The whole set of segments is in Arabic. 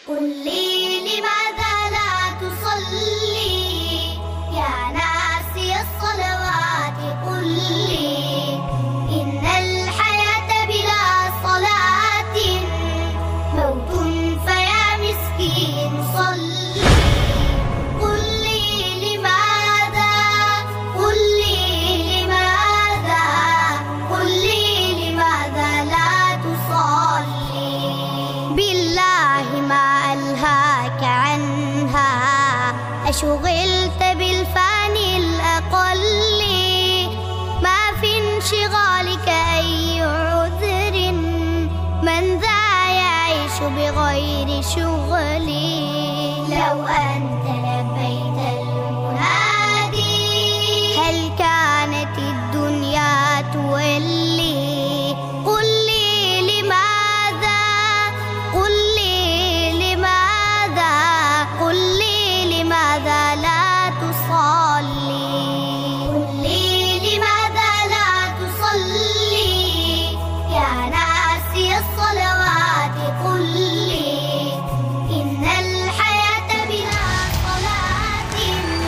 قل لي لماذا لا تصلي يا ناسي الصلوات؟ قل لي إن الحياة بلا صلاة موت، فيا مسكين صلي. قل لي لماذا، قل لي لماذا، قل لي لماذا لا تصلي؟ بالله ما ألهاك عنها، أشغلت بالفاني الأقل، ما في انشغالك أي عذر، من ذا يعيش بغير شغلي. لو أنت لبيت المنادي هل كانت الدنيا تولي؟ قل لي لماذا، قل لي لماذا، قل لي لماذا لا تصلي؟ قل لي لماذا لا تصلي يا ناسي الصلوات؟ قل لي إن الحياة بلا صلاة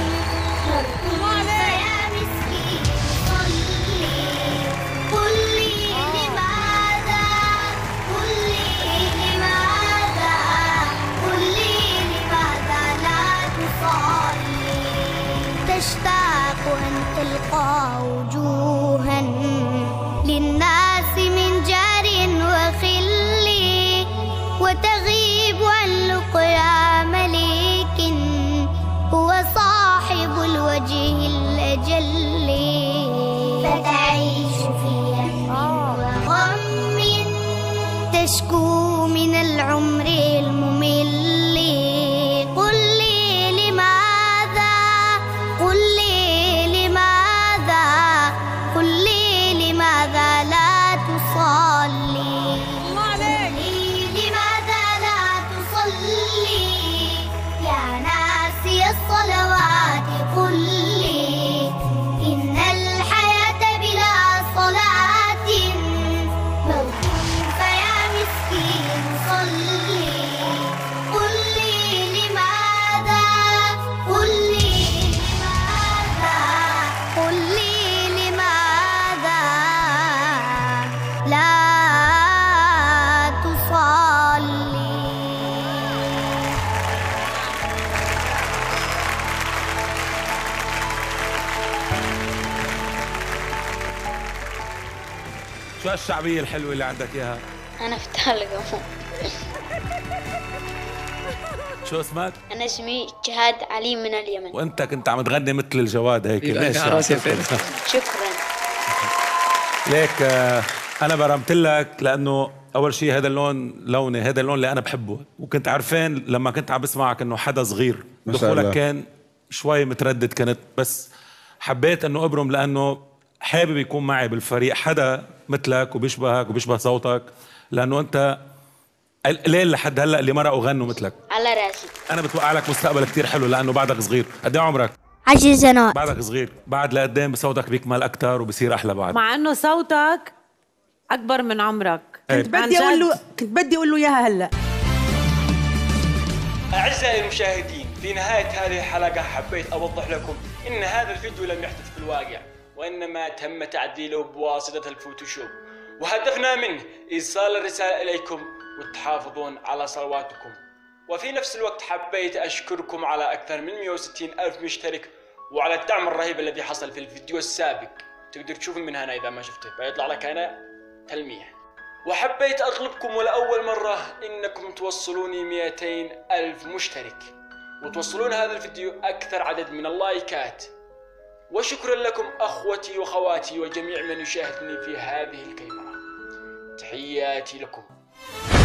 موت، فيا مسكين صلي. قل لي لماذا، قل لي لماذا، قل لي لماذا لا تصلي؟ تشتاق أن تلقى وجوها للناس من جار وخل، وتغيب عن لقيا مليك هو صاحب الوجه الأجل، فتعيش في هم وغم تشكو من العمر الممل. قل لي لماذا، قل لي لماذا، قل لي لماذا لا تصلي؟ قل لي لماذا لا تصلي يا ناسي الصلوات؟ قل لي إن الحياة بلا صلاة موت، فيا مسكين صلي. قل لي لماذا، قل لي لماذا، قل لي لماذا لا تصلي؟ شو هالشعبية الحلوة اللي عندك إياها؟ أنا فتح القمر. شو اسمك؟ أنا اسمي جهاد علي من اليمن. وأنت كنت عم تغني مثل الجواد هيك. ليش؟ شكرا. ليك أنا برمت لك لأنه أول شيء هذا اللون لوني، هذا اللون اللي أنا بحبه، وكنت عارفين لما كنت عم بسمعك إنه حدا صغير دخولك كان شوي متردد، كنت بس حبيت إنه أبرم لأنه حابب يكون معي بالفريق حدا مثلك وبيشبهك وبيشبه صوتك، لأنه أنت قليل لحد هلا اللي مرقوا غنوا مثلك. على راسي. أنا بتوقع لك مستقبل كتير حلو لأنه بعدك صغير. قد إيه عمرك؟ 10 سنوات. بعدك صغير، بعد لقدام بصوتك بيكمل أكتر وبصير أحلى بعد. مع إنه صوتك أكبر من عمرك. كنت بدي أقول له إياها هلا. أعزائي المشاهدين، في نهاية هذه الحلقة حبيت أوضح لكم إن هذا الفيديو لم يحدث في الواقع، وإنما تم تعديله بواسطة الفوتوشوب، وهدفنا منه إيصال الرسالة إليكم وتحافظون على صلواتكم. وفي نفس الوقت حبيت أشكركم على أكثر من 160 ألف مشترك، وعلى الدعم الرهيب الذي حصل في الفيديو السابق. تقدر تشوف من هنا إذا ما شفته، فيطلع لك هنا تلميح. وحبيت أطلبكم ولأول مرة إنكم توصلوني 200 ألف مشترك، وتوصلون هذا الفيديو أكثر عدد من اللايكات. وشكرا لكم أخوتي وخواتي وجميع من يشاهدني في هذه الكاميرا. تحياتي لكم.